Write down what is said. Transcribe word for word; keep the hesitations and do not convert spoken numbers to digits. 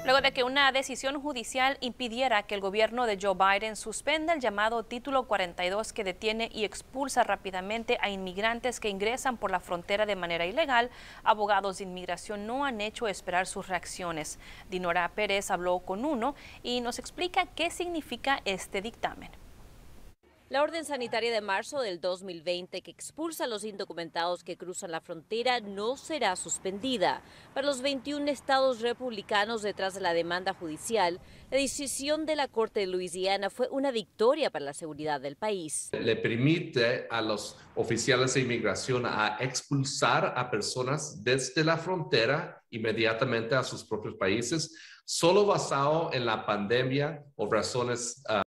Luego de que una decisión judicial impidiera que el gobierno de Joe Biden suspenda el llamado Título cuarenta y dos que detiene y expulsa rápidamente a inmigrantes que ingresan por la frontera de manera ilegal, abogados de inmigración no han hecho esperar sus reacciones. Dinora Pérez habló con uno y nos explica qué significa este dictamen. La orden sanitaria de marzo del dos mil veinte que expulsa a los indocumentados que cruzan la frontera no será suspendida. Para los veintiún estados republicanos detrás de la demanda judicial, la decisión de la Corte de Luisiana fue una victoria para la seguridad del país. Le permite a los oficiales de inmigración a expulsar a personas desde la frontera inmediatamente a sus propios países, solo basado en la pandemia o razones uh,